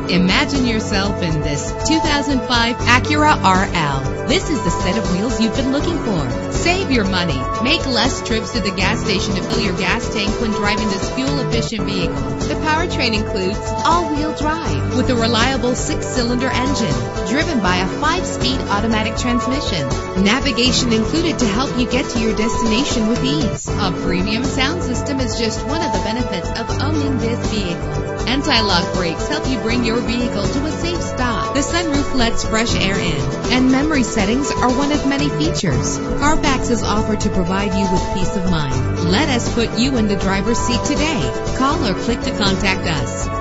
Imagine yourself in this 2005 Acura RL. This is the set of wheels you've been looking for. Save your money. Make less trips to the gas station to fill your gas tank when driving this fuel-efficient vehicle. The powertrain includes all-wheel drive with a reliable 6-cylinder engine driven by a 5-speed automatic transmission. Navigation included to help you get to your destination with ease. A premium sound system is just one of the benefits of owning this vehicle. Anti-lock brakes help you bring your vehicle to a safe stop. The sunroof lets fresh air in, and memory settings are one of many features. Carfax is offered to provide you with peace of mind. Let us put you in the driver's seat today. Call or click to contact us.